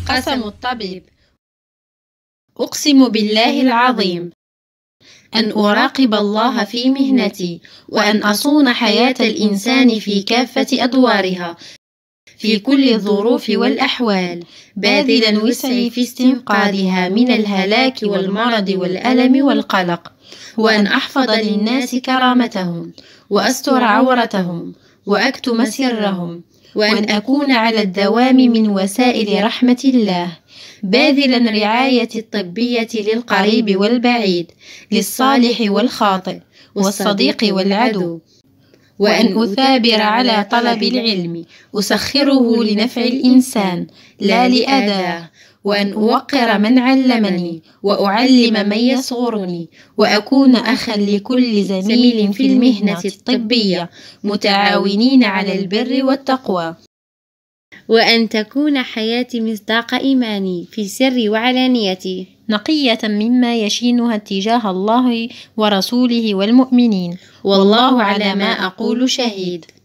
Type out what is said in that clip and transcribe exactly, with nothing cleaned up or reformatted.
قسم الطبيب: أقسم بالله العظيم أن أراقب الله في مهنتي، وأن أصون حياة الإنسان في كافة أدوارها في كل الظروف والأحوال، باذلا وسعي في استنقاذها من الهلاك والمرض والألم والقلق، وأن أحفظ للناس كرامتهم، وأستر عورتهم، وأكتم سرهم، وأن أكون على الدوام من وسائل رحمة الله، باذلا رعاية الطبية للقريب والبعيد، للصالح والخاطئ، والصديق والعدو، وأن أثابر على طلب العلم، أسخره لنفع الإنسان لا لأذاه، وأن أوقر من علمني، وأعلم من يصغرني، وأكون أخا لكل زميل في المهنة الطبية، متعاونين على البر والتقوى، وأن تكون حياتي مصداق إيماني في سري وعلانيتي، نقية مما يشينها اتجاه الله ورسوله والمؤمنين، والله على ما أقول شهيد.